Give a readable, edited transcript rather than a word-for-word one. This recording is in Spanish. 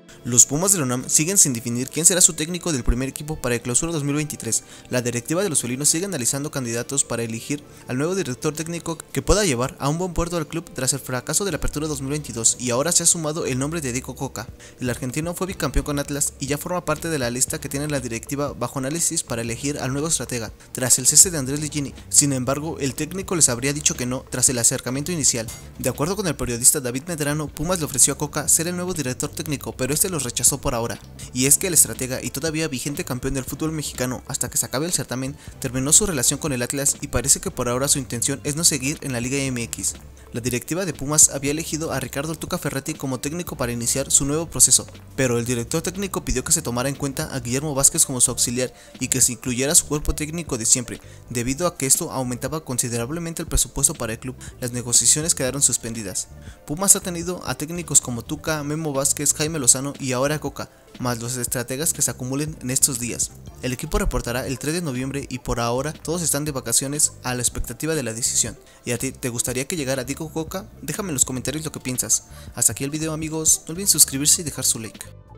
Los Pumas de la UNAM siguen sin definir quién será su técnico del primer equipo para el Clausura 2023. La directiva de los felinos sigue analizando candidatos para elegir al nuevo director técnico que pueda llevar a un buen puerto al club tras el fracaso de la Apertura 2022, y ahora se ha sumado el nombre de Diego Cocca. El argentino fue bicampeón con Atlas y ya forma parte de la lista que tiene la directiva bajo análisis para elegir al nuevo estratega, tras el cese de Andrés Ligini. Sin embargo, el técnico les habría dicho que no tras el acercamiento inicial. De acuerdo con el periodista David Medrano, Pumas le ofreció a Cocca ser el nuevo director técnico, pero este los rechazó por ahora. Y es que el estratega y todavía vigente campeón del fútbol mexicano hasta que se acabe el certamen terminó su relación con el Atlas y parece que por ahora su intención es no seguir en la Liga MX. La directiva de Pumas había elegido a Ricardo Tuca Ferretti como técnico para iniciar su nuevo proceso, pero el director técnico pidió que se tomara en cuenta a Guillermo Vázquez como su auxiliar y que se incluyera su cuerpo técnico de siempre. Debido a que esto aumentaba considerablemente el presupuesto para el club, las negociaciones quedaron suspendidas. Pumas ha tenido a técnicos como Tuca, Memo Vázquez, Jaime Lozano y ahora Cocca, más los estrategas que se acumulen en estos días. El equipo reportará el 3 de noviembre y por ahora todos están de vacaciones a la expectativa de la decisión. ¿Y a ti te gustaría que llegara Diego Cocca? Déjame en los comentarios lo que piensas. Hasta aquí el video, amigos, no olviden suscribirse y dejar su like.